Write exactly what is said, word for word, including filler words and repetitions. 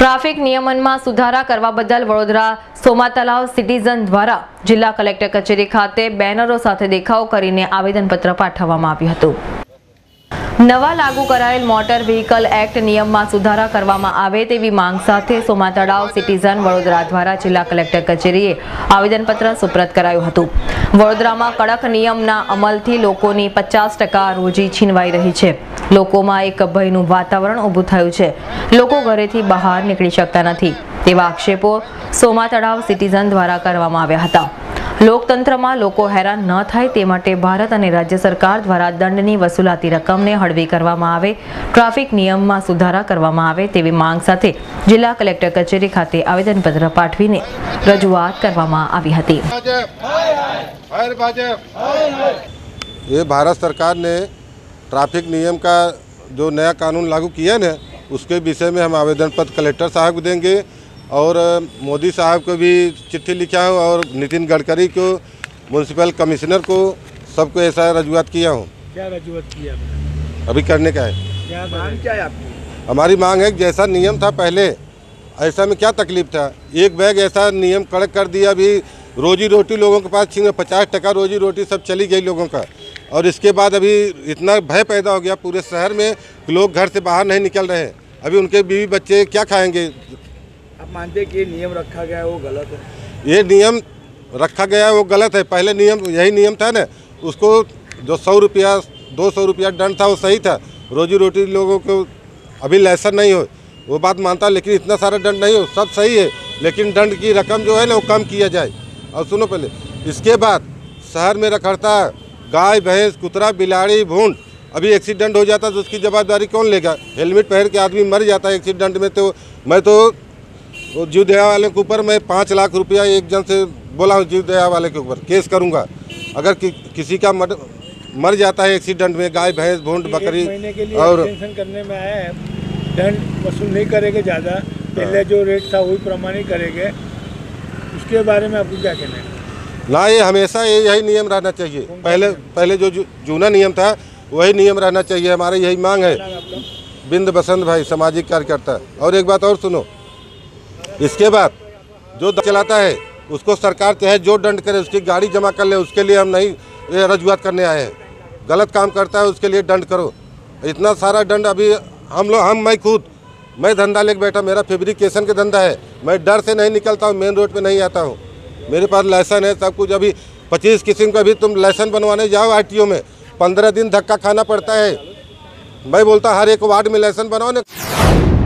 Traffic નિયમનમાં સુધારા કરવા બદલ વડોદરા સોમા તલાવ સિટીઝન દ્વારા જિલ્લા કલેક્ટર કચેરી ખાતે બેનરો સાથે દેખાવ કરીને આવેદનપત્ર પાઠવવામાં આવ્યું હતું। નવા લાગુ કરાયેલ મોટર વ્હીકલ એક્ટ નિયમમાં સુધારા કરવામાં આવે તેવી માંગ સાથે સોમા તળાવ સિટીઝન વડોદરા દ્વારા જિલ્લા કલેક્ટર કચેરીએ આવેદનપત્ર સુપ્રત કરાયું હતું। વડોદરામાં કડક નિયમના અમલથી લોકોની પચાસ ટકા રોજી છીનવાઈ રહી છે। લોકોમાં એક ભયનું વાતાવરણ ઊભું થયું છે। લોકો ઘરેથી બહાર નીકળી શકતા નથી તેવા આક્ષેપો સોમા તળાવ સિટીઝન દ્વારા કરવામાં આવ્યા હતા। લોકતંત્રમાં લોકો હેરાન ન થાય તે માટે ભારત અને રાજ્ય સરકાર દ્વારા દંડની વસૂલાતી રકમને હળવી કરવામાં આવે, ટ્રાફિક નિયમમાં સુધારા કરવામાં આવે તેવી માંગ સાથે જિલ્લા કલેક્ટર કચેરી ખાતે આવેદનપત્ર પાઠવીને રજૂઆત કરવામાં આવી હતી। ये भारत सरकार ने ट्रैफिक नियम का जो नया कानून लागू किया है उसके विषय में हम आवेदन पत्र कलेक्टर साहब को देंगे और मोदी साहब को भी चिट्ठी लिखा हूँ और नितिन गडकरी को, म्यूनसिपल कमिश्नर को, सबको ऐसा रजूआत किया हूँ। क्या रजूआत किया अभी करने का है। क्या मांग क्या है आपकी? हमारी मांग है कि जैसा नियम था पहले ऐसा में क्या तकलीफ था, एक बैग ऐसा नियम कड़क कर दिया। अभी रोजी रोटी लोगों के पास छीन पचास टका रोजी रोटी सब चली गई लोगों का, और इसके बाद अभी इतना भय पैदा हो गया पूरे शहर में कि लोग घर से बाहर नहीं निकल रहे हैं। अभी उनके बीवी बच्चे क्या खाएंगे? आप मानते हैं कि ये नियम रखा गया है वो गलत है? ये नियम रखा गया है वो गलत है। पहले नियम यही नियम था ना, उसको जो सौ रुपया दो सौ रुपया दंड था वो सही था। रोजी रोटी लोगों को अभी लाइसेंस नहीं हो वो बात मानता, लेकिन इतना सारा दंड नहीं हो, सब सही है, लेकिन दंड की रकम जो है ना वो कम किया जाए। और सुनो पहले, इसके बाद शहर में रखड़ता गाय भैंस कुतरा बिलाड़ी भूंड, अभी एक्सीडेंट हो जाता तो उसकी जवाबदारी कौन लेगा? हेलमेट पहन के आदमी मर जाता है एक्सीडेंट में। तो मैं तो जीव दया वाले के ऊपर मैं पाँच लाख रुपया एक जन से बोला हूँ, जीव दया वाले के ऊपर केस करूँगा। अगर कि, किसी का मर, मर जाता है एक्सीडेंट में, गाय भैंस भूंड बकरी, और टेंशन करने में आया है, दंड वसूल नहीं करेंगे ज़्यादा, पहले जो रेट था वही प्रमाण ही करेंगे, उसके बारे में आपको क्या कहना है? ना, ये हमेशा ये यही नियम रहना चाहिए। पहले पहले जो जूना नियम था वही नियम रहना चाहिए, हमारी यही मांग है। बिंद बसंत भाई, सामाजिक कार्यकर्ता। और एक बात और सुनो, इसके बाद जो चलाता है उसको सरकार चाहे जो दंड करे उसकी गाड़ी जमा कर ले, उसके लिए हम नहीं रजूआत करने आए हैं। गलत काम करता है उसके लिए दंड करो। इतना सारा दंड अभी हम लोग हम मैं खुद मैं धंधा लेके बैठा, मेरा फेब्रिकेशन का धंधा है, मैं डर से नहीं निकलता हूँ, मेन रोड पे नहीं आता हूँ, मेरे पास लाइसेंस है सब कुछ। अभी पच्चीस किस्म का भी तुम लाइसेंस बनवाने जाओ आरटीओ में, पंद्रह दिन धक्का खाना पड़ता है। मैं बोलता हर एक वार्ड में लाइसेंस बनाओ ना।